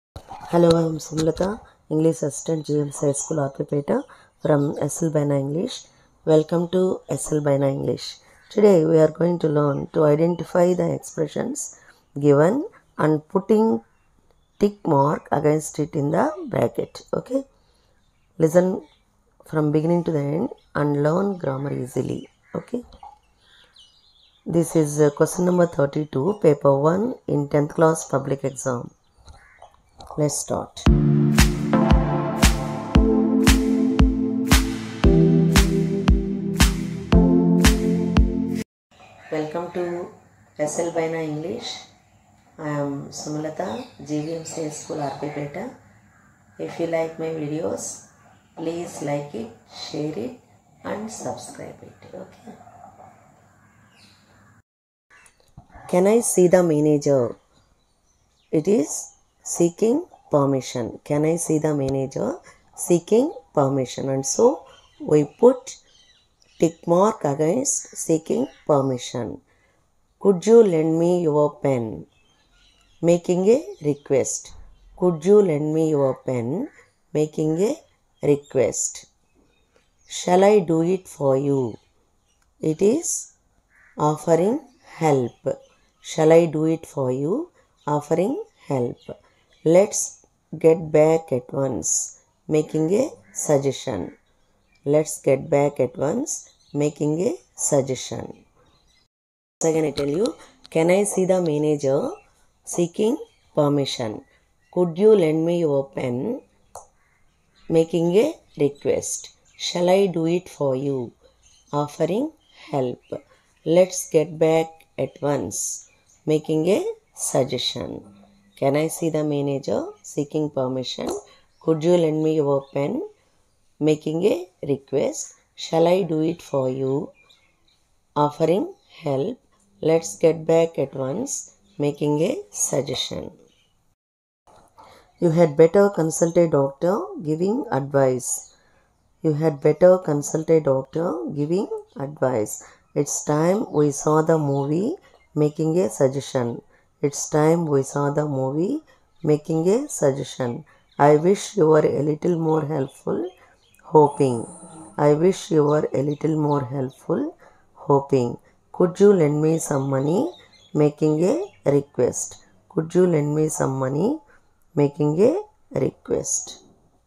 Hello, I am Sumlata, English Assistant GMS High School, Arpipeta from SL Baina English. Welcome to SL Baina English. Today we are going to learn to identify the expressions given and putting tick mark against it in the bracket. Okay, listen from beginning to the end and learn grammar easily. Okay, this is question number 32, paper 1 in 10th class public exam. Let's start. Welcome to SL Baina English. I am Sumlata, GVMC School, Arpipeta. If you like my videos, please like it, share it and subscribe it. Okay. Can I see the manager? It is seeking permission. Can I see the manager? Seeking permission. And so we put tick mark against seeking permission. Could you lend me your pen? Making a request. Could you lend me your pen? Making a request. Shall I do it for you? It is offering help. Shall I do it for you? Offering help. Let's get back at once. Making a suggestion. Let's get back at once. Making a suggestion. Again I tell you, can I see the manager? Seeking permission. Could you lend me your pen? Making a request. Shall I do it for you? Offering help. Let's get back at once. Making a suggestion. Can I see the manager? Seeking permission. Could you lend me your pen? Making a request. Shall I do it for you? Offering help. Let's get back at once. Making a suggestion. You had better consult a doctor giving advice. You had better consult a doctor giving advice. It's time we saw the movie. Making a suggestion. It's time we saw the movie. Making a suggestion. I wish you were a little more helpful. Hoping. I wish you were a little more helpful. Hoping. Could you lend me some money? Making a request. Could you lend me some money? Making a request.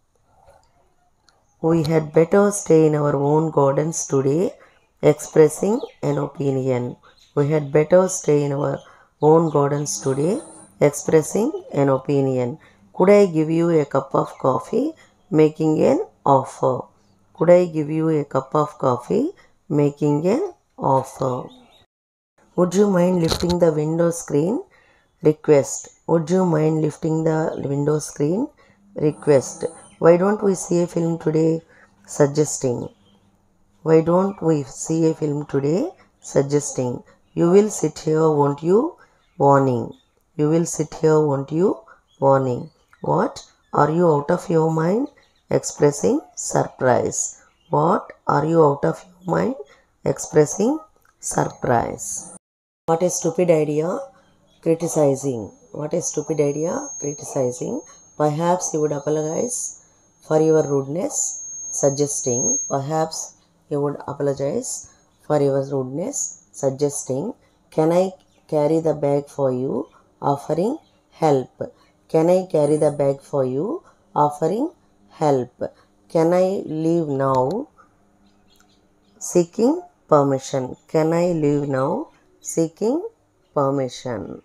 We had better stay in our own gardens today. Expressing an opinion. We had better stay in our own gardens today. Expressing an opinion. Could I give you a cup of coffee? Making an offer. Could I give you a cup of coffee? Making an offer. Would you mind lifting the window screen? Request. Would you mind lifting the window screen? Request. Why don't we see a film today? Suggesting. Why don't we see a film today? Suggesting. You will sit here, won't you? Warning. You will sit here, won't you? Warning. What? Are you out of your mind? Expressing surprise. What? Are you out of your mind? Expressing surprise. What a stupid idea. Criticizing. What a stupid idea. Criticizing. Perhaps you would apologize for your rudeness. Suggesting. Perhaps you would apologize for your rudeness. Suggesting. Can I carry the bag for you? Offering help. Can I carry the bag for you? Offering help. Can I leave now? Seeking permission. Can I leave now? Seeking permission.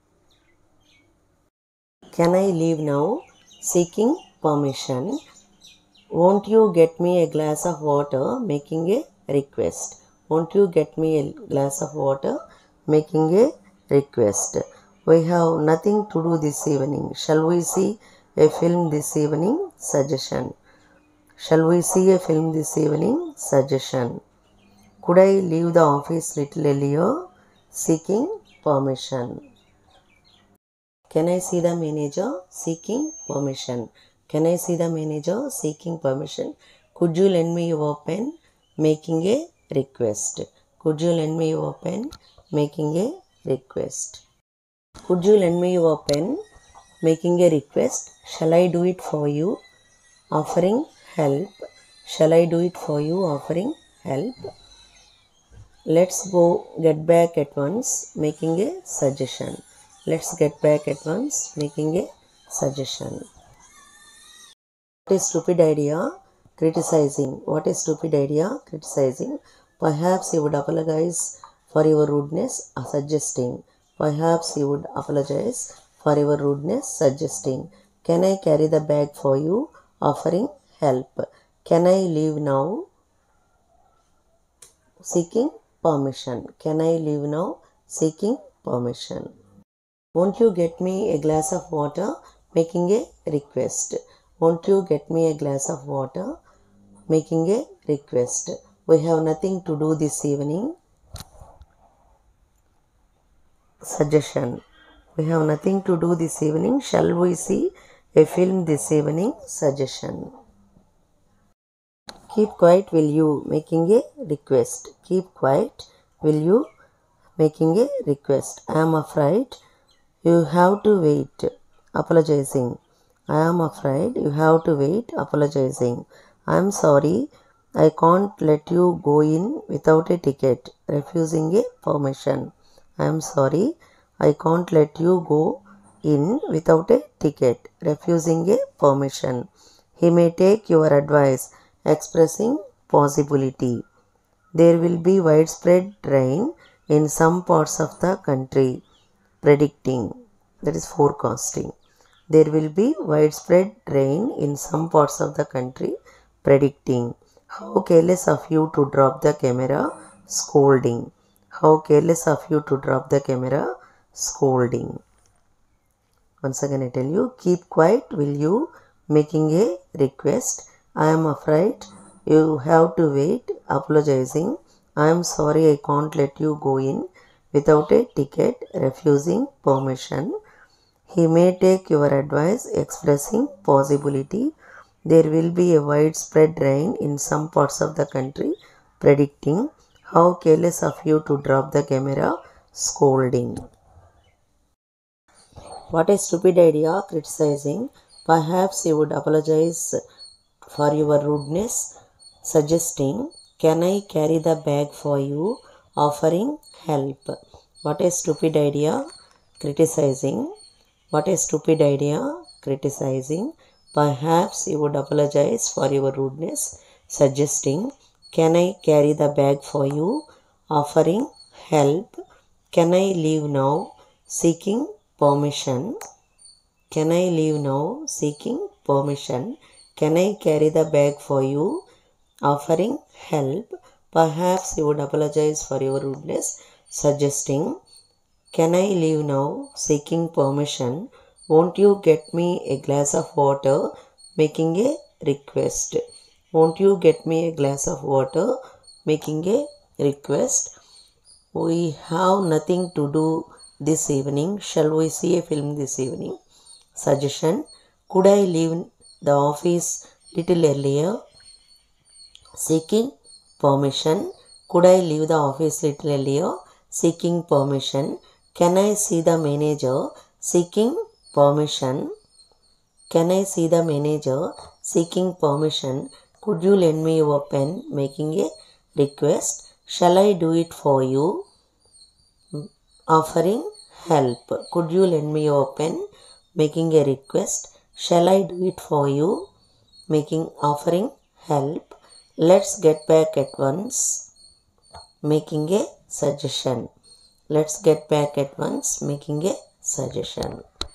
Can I leave now? Seeking permission. Won't you get me a glass of water? Making a request. Won't you get me a glass of water? Making a request. We have nothing to do this evening. Shall we see a film this evening? Suggestion. Shall we see a film this evening? Suggestion. Could I leave the office little earlier? Seeking permission. Can I see the manager? Seeking permission. Can I see the manager? Seeking permission. Could you lend me your pen? Making a request. Could you lend me your pen? Making a request. Could you lend me your pen? making a request. Shall I do it for you? Offering help. Shall I do it for you? Offering help. Let's go get back at once, making a suggestion. Let's get back at once, making a suggestion. What is stupid idea? Criticizing. What is stupid idea? Criticizing. Perhaps you would apologize for your rudeness. Suggesting. Perhaps you would apologize for your rudeness. Suggesting. Can I carry the bag for you? Offering help. Can I leave now? Seeking permission. Can I leave now? Seeking permission. Won't you get me a glass of water? Making a request. Won't you get me a glass of water? Making a request. We have nothing to do this evening. Suggestion. We have nothing to do this evening. Shall we see a film this evening? Suggestion. Keep quiet, will you? Making a request. Keep quiet, will you? Making a request. I am afraid you have to wait. Apologizing. I am afraid you have to wait. Apologizing. I am sorry I can't let you go in without a ticket. Refusing a permission. I am sorry I can't let you go in without a ticket. Refusing a permission. He may take your advice. Expressing possibility. There will be widespread rain in some parts of the country. Predicting. That is forecasting. There will be widespread rain in some parts of the country. Predicting. How careless of you to drop the camera. Scolding. How careless of you to drop the camera. Scolding. Once again I tell you, keep quiet, will you? Making a request. I am afraid you have to wait. Apologizing. I am sorry I can't let you go in without a ticket. Refusing permission. He may take your advice. Expressing possibility. There will be a widespread rain in some parts of the country. Predicting. How careless of you to drop the camera. Scolding. What a stupid idea. Criticizing. Perhaps you would apologize for your rudeness. Suggesting. Can I carry the bag for you? Offering help. What a stupid idea. Criticizing. What a stupid idea. Criticizing. Perhaps you would apologize for your rudeness. Suggesting. Can I carry the bag for you? Offering help. Can I leave now? Seeking permission. Can I leave now? Seeking permission. Can I carry the bag for you? Offering help. Perhaps you would apologize for your rudeness. Suggesting. Can I leave now? Seeking permission. Won't you get me a glass of water? Making a request. Won't you get me a glass of water? Making a request. We have nothing to do this evening. Shall we see a film this evening? Suggestion. Could I leave the office little earlier? Seeking permission. Could I leave the office little earlier? Seeking permission. Can I see the manager? Seeking permission. Can I see the manager? Seeking permission. Could you lend me your pen? Making a request. Shall I do it for you? Offering help. Could you lend me your pen? Making a request. Shall I do it for you? Offering help. Let's get back at once. Making a suggestion. Let's get back at once. Making a suggestion.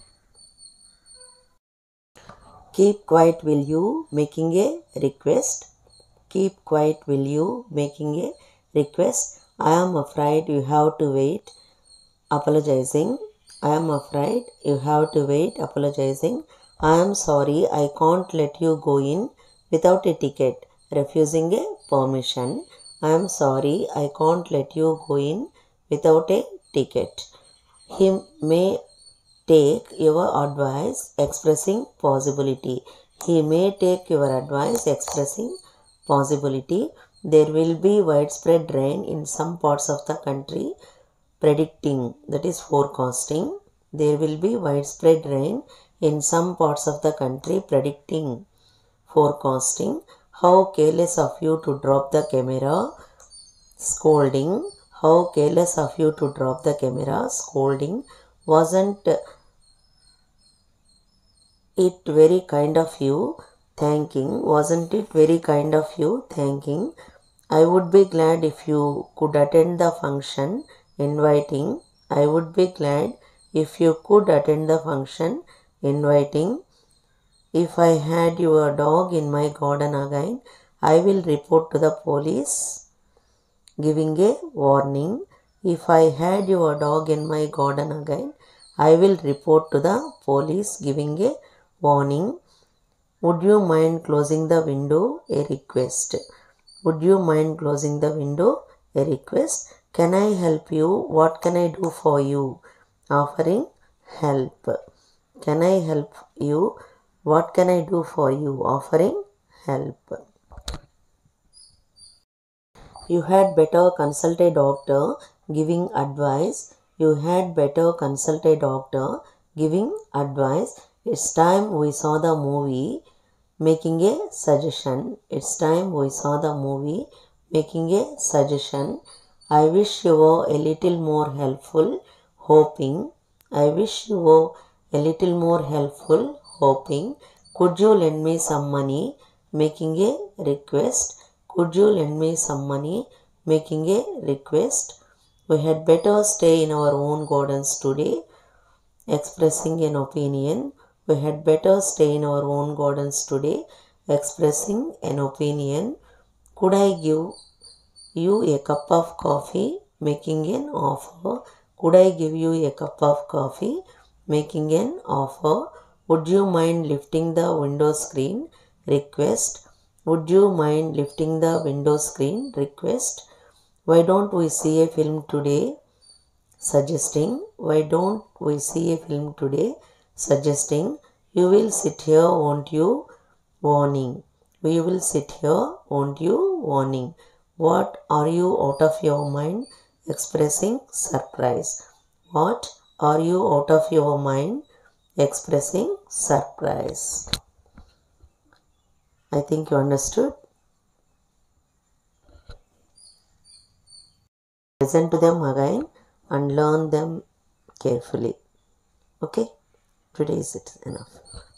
Keep quiet, will you? Making a request. Keep quiet, will you? Making a request. I am afraid you have to wait. Apologizing. I am afraid you have to wait. Apologizing. I am sorry I can't let you go in without a ticket. Refusing a permission. I am sorry I can't let you go in without a ticket. He may take your advice. Expressing possibility. He may take your advice. Expressing possibility. There will be widespread rain in some parts of the country. Predicting. That is forecasting. There will be widespread rain in some parts of the country, predicting, forecasting. How careless of you to drop the camera, scolding. How careless of you to drop the camera, scolding. Wasn't it very kind of you, thanking. Wasn't it very kind of you, thanking. I would be glad if you could attend the function, inviting. I would be glad if you could attend the function, inviting. If I had your dog in my garden again, I will report to the police, giving a warning. If I had your dog in my garden again, I will report to the police, giving a warning. Would you mind closing the window? A request. Would you mind closing the window? A request. Can I help you? What can I do for you? Offering help. Can I help you? What can I do for you? Offering help. You had better consult a doctor, giving advice. You had better consult a doctor, giving advice. It's time we saw the movie, making a suggestion. It's time we saw the movie, making a suggestion. I wish you were a little more helpful, hoping. I wish you were a little more helpful, hoping. Could you lend me some money, making a request? Could you lend me some money, making a request? We had better stay in our own gardens today, expressing an opinion. We had better stay in our own gardens today, expressing an opinion. Could I give you a cup of coffee, making an offer? Could I give you a cup of coffee, making an offer? Would you mind lifting the window screen? Request. Would you mind lifting the window screen? Request. Why don't we see a film today? Suggesting. Why don't we see a film today? Suggesting. You will sit here, won't you? Warning. We will sit here, won't you? Warning. What, are you out of your mind? Expressing surprise. What, are you out of your mind? Expressing surprise. I think you understood. Listen to them again and learn them carefully. Okay? Today is it enough.